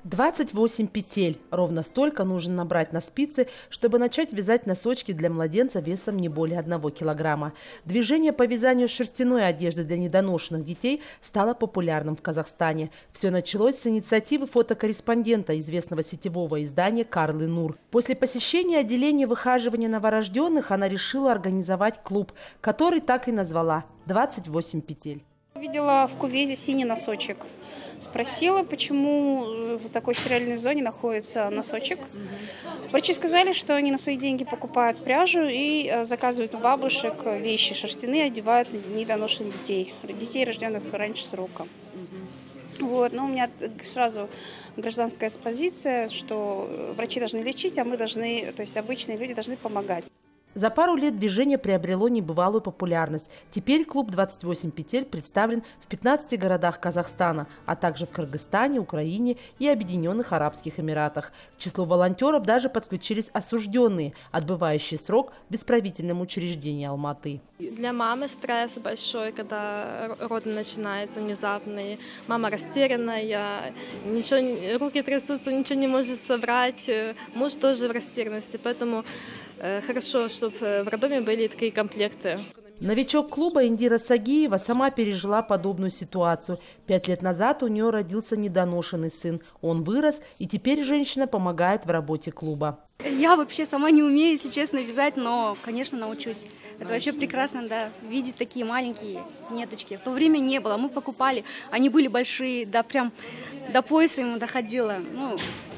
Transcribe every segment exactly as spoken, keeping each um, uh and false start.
двадцать восемь петель. Ровно столько нужно набрать на спицы, чтобы начать вязать носочки для младенца весом не более одного килограмма. Движение по вязанию шерстяной одежды для недоношенных детей стало популярным в Казахстане. Все началось с инициативы фотокорреспондента известного сетевого издания Карлы Нур. После посещения отделения выхаживания новорожденных она решила организовать клуб, который так и назвала «двадцать восемь петель». Видела в кувезе синий носочек. Спросила, почему в такой стерильной зоне находится носочек. Врачи сказали, что они на свои деньги покупают пряжу и заказывают у бабушек вещи шерстяные, одевают недоношенных детей, детей, рожденных раньше срока. Вот, но у меня сразу гражданская позиция, что врачи должны лечить, а мы должны, то есть обычные люди должны помогать. За пару лет движение приобрело небывалую популярность. Теперь клуб «двадцать восемь петель» представлен в пятнадцати городах Казахстана, а также в Кыргызстане, Украине и Объединенных Арабских Эмиратах. К числу волонтеров даже подключились осужденные, отбывающие срок в исправительном учреждении Алматы. Для мамы стресс большой, когда роды начинаются внезапные. Мама растерянная, ничего, руки трясутся, ничего не может собрать. Муж тоже в растерянности, поэтому хорошо, чтобы в роддоме были такие комплекты. Новичок клуба Индира Сагиева сама пережила подобную ситуацию. Пять лет назад у нее родился недоношенный сын. Он вырос, и теперь женщина помогает в работе клуба. Я вообще сама не умею, если честно, вязать, но, конечно, научусь. Это вообще прекрасно, да, видеть такие маленькие ниточки. В то время не было, мы покупали, они были большие, да, прям до пояса ему доходило. Ну,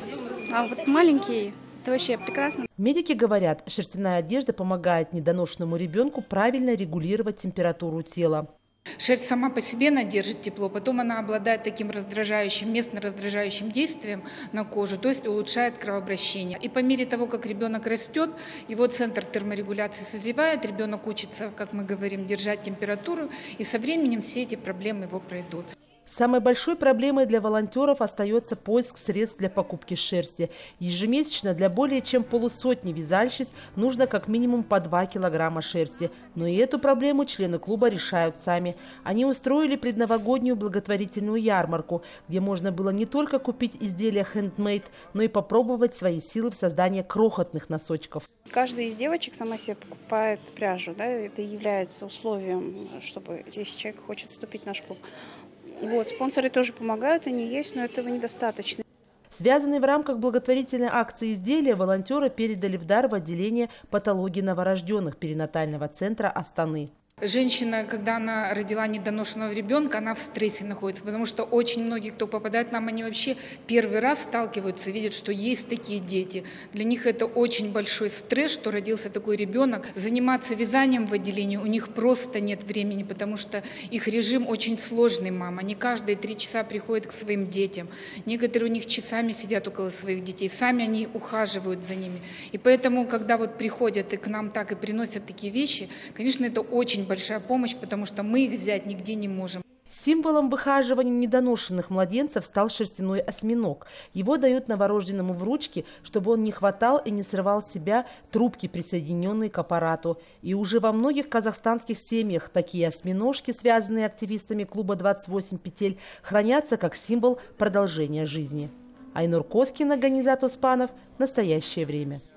а вот маленькие... Это вообще прекрасно. Медики говорят, шерстяная одежда помогает недоношенному ребенку правильно регулировать температуру тела. Шерсть сама по себе она держит тепло, потом она обладает таким раздражающим, местно раздражающим действием на кожу, то есть улучшает кровообращение. И по мере того, как ребенок растет, его центр терморегуляции созревает, ребенок учится, как мы говорим, держать температуру, и со временем все эти проблемы его пройдут. Самой большой проблемой для волонтеров остается поиск средств для покупки шерсти. Ежемесячно для более чем полусотни вязальщиц нужно как минимум по два килограмма шерсти. Но и эту проблему члены клуба решают сами. Они устроили предновогоднюю благотворительную ярмарку, где можно было не только купить изделия хендмейд, но и попробовать свои силы в создании крохотных носочков. Каждая из девочек сама себе покупает пряжу. Да? Это является условием, чтобы, если человек хочет вступить в наш клуб. Вот, спонсоры тоже помогают, они есть, но этого недостаточно. Связанные в рамках благотворительной акции изделия волонтеры передали в дар в отделение патологии новорожденных перинатального центра Астаны. Женщина, когда она родила недоношенного ребенка, она в стрессе находится, потому что очень многие, кто попадает к нам, они вообще первый раз сталкиваются, видят, что есть такие дети. Для них это очень большой стресс, что родился такой ребенок. Заниматься вязанием в отделении у них просто нет времени, потому что их режим очень сложный, мама. Они каждые три часа приходят к своим детям. Некоторые у них часами сидят около своих детей, сами они ухаживают за ними. И поэтому, когда вот приходят и к нам так и приносят такие вещи, конечно, это очень большая помощь, потому что мы их взять нигде не можем. Символом выхаживания недоношенных младенцев стал шерстяной осьминог. Его дают новорожденному в ручки, чтобы он не хватал и не срывал с себя трубки, присоединенные к аппарату. И уже во многих казахстанских семьях такие осьминожки, связанные активистами клуба «двадцать восемь петель», хранятся как символ продолжения жизни. Айнур Коскина, Ганизат Успанов. Настоящее время.